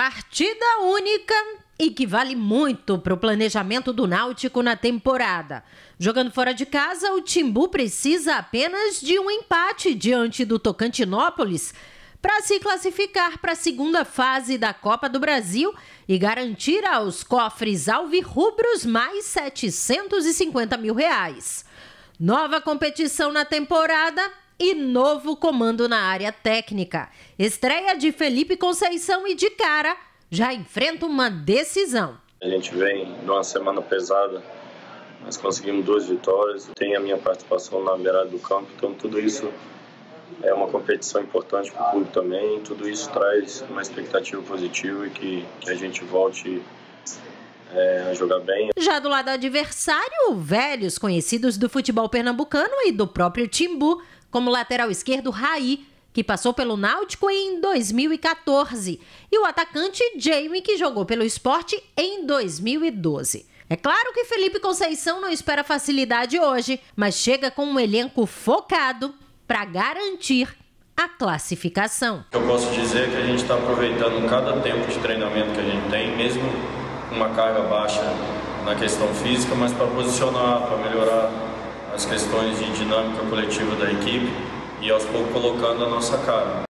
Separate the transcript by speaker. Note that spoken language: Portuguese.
Speaker 1: Partida única e que vale muito para o planejamento do Náutico na temporada. Jogando fora de casa, o Timbu precisa apenas de um empate diante do Tocantinópolis para se classificar para a segunda fase da Copa do Brasil e garantir aos cofres alvirrubros mais R$750 mil. Nova competição na temporada e novo comando na área técnica. Estreia de Felipe Conceição e de cara já enfrenta uma decisão.
Speaker 2: A gente vem de uma semana pesada, nós conseguimos 2 vitórias, tem a minha participação na beirada do campo, então tudo isso é uma competição importante para o clube também, tudo isso traz uma expectativa positiva e que a gente volte a jogar bem.
Speaker 1: Já do lado adversário, velhos conhecidos do futebol pernambucano e do próprio Timbu, como o lateral esquerdo Raí, que passou pelo Náutico em 2014, e o atacante Jamie, que jogou pelo Sport em 2012. É claro que Felipe Conceição não espera facilidade hoje, mas chega com um elenco focado para garantir a classificação.
Speaker 2: Eu posso dizer que a gente está aproveitando cada tempo de treinamento que a gente tem, mesmo com uma carga baixa na questão física, mas para posicionar, para melhorar as questões de dinâmica coletiva da equipe e aos poucos colocando a nossa cara.